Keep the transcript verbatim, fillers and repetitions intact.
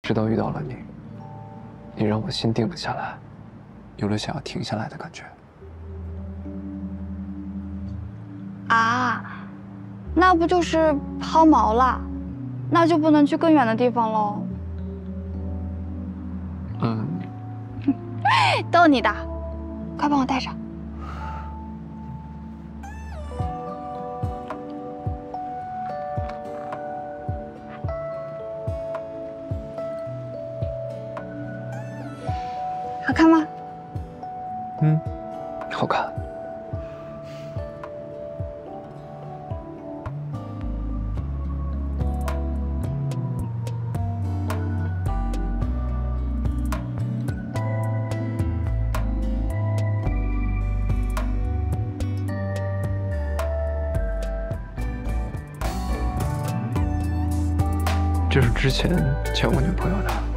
直到遇到了你，你让我心定了下来，有了想要停下来的感觉。 啊，那不就是抛锚了？那就不能去更远的地方喽。 嗯， 逗你的，快帮我带上。 好看吗？ 嗯，好看。这是之前见我女朋友的。